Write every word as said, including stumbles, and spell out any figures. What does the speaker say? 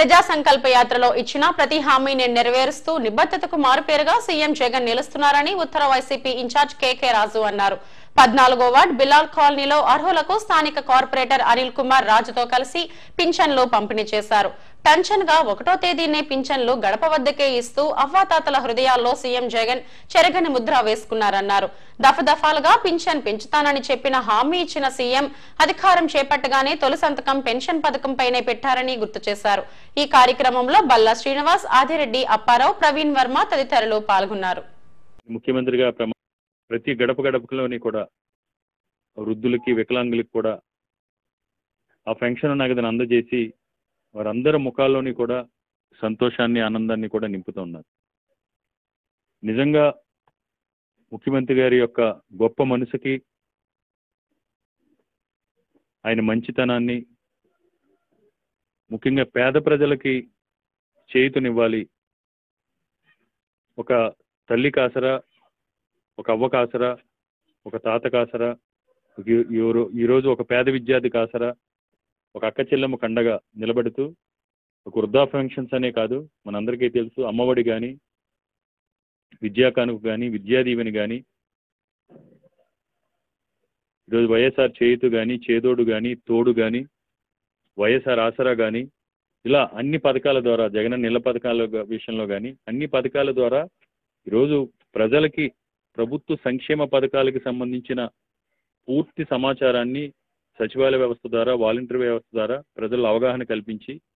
ప్రజా సంకల్ప యాత్రలో ఇచ్చిన ప్రతి హామీని నెరవేరుస్తూ నిబద్ధతకు మారుపేరుగా సీఎం జగన్ నిలుస్తున్నారని ఉత్తర వైసీపీ ఇన్ఛార్జ్ కేకే రాజు అన్నారు. పద్నాలుగో వార్డ్ బిలాల్ కాలనీలో అర్హులకు స్థానిక కార్పొరేటర్ అనిల్ కుమార్ రాజుతో కలిసి పింఛన్లు పంపిణీ చేశారు. టెన్షన్ గా ఒకటో తేదీనే పింఛన్లు గడప వద్దకే ఇస్తూ అవ్వాతాతల హృదయాల్లో సీఎం జగన్ చెరగని ముద్ర వేసుకున్నారన్నారు. దఫదఫాలుగా పింఛన్ పెంచుతానని చెప్పిన హామీ ఇచ్చిన సీఎం అధికారం చేపట్టగానే తొలి సంతకం పెన్షన్ పథకంపైనే పెట్టారని గుర్తు చేశారు. ఈ కార్యక్రమంలో బల్లా శ్రీనివాస్, ఆదిరెడ్డి, అప్పారావు, ప్రవీణ్ వర్మ తదితరులు పాల్గొన్నారు. ముఖ్యమంత్రిగా ప్రతి గడప గడపలోని కూడా వృద్ధులకి, వికలాంగులకి కూడా ఆ పెన్షన్ నగదును అందజేసి వారందరి ముఖాల్లోని కూడా సంతోషాన్ని, ఆనందాన్ని కూడా నింపుతున్నారు. నిజంగా ముఖ్యమంత్రి గారి యొక్క గొప్ప మనసుకి, ఆయన మంచితనాన్ని, ముఖ్యంగా పేద ప్రజలకి చేయూతనివ్వాలి, ఒక తల్లి కాసరా, ఒక అవ్వ కాసరా, ఒక తాత కాసరా, ఈరోజు ఒక పేద విద్యార్థి కాసరా, ఒక అక్క చెల్లెమ్మ కండగా నిలబడుతూ ఒక వృద్ధా పెన్షన్స్ అనే కాదు, మనందరికీ తెలుసు అమ్మఒడి కానీ, విద్యా కానుక కానీ, విద్యా దీవెని కానీ, ఈరోజు వైఎస్ఆర్ చేయూత కానీ, చేదోడు కానీ, తోడు కానీ, వైఎస్ఆర్ ఆసరా కానీ, ఇలా అన్ని పథకాల ద్వారా, జగన్ నిల పథకాల విషయంలో కానీ అన్ని పథకాల ద్వారా ఈరోజు ప్రజలకి ప్రభుత్వ సంక్షేమ పథకాలకి సంబంధించిన పూర్తి సమాచారాన్ని సచివాలయ వ్యవస్థ ద్వారా, వాలంటీర్ వ్యవస్థ ద్వారా ప్రజల అవగాహన కల్పించి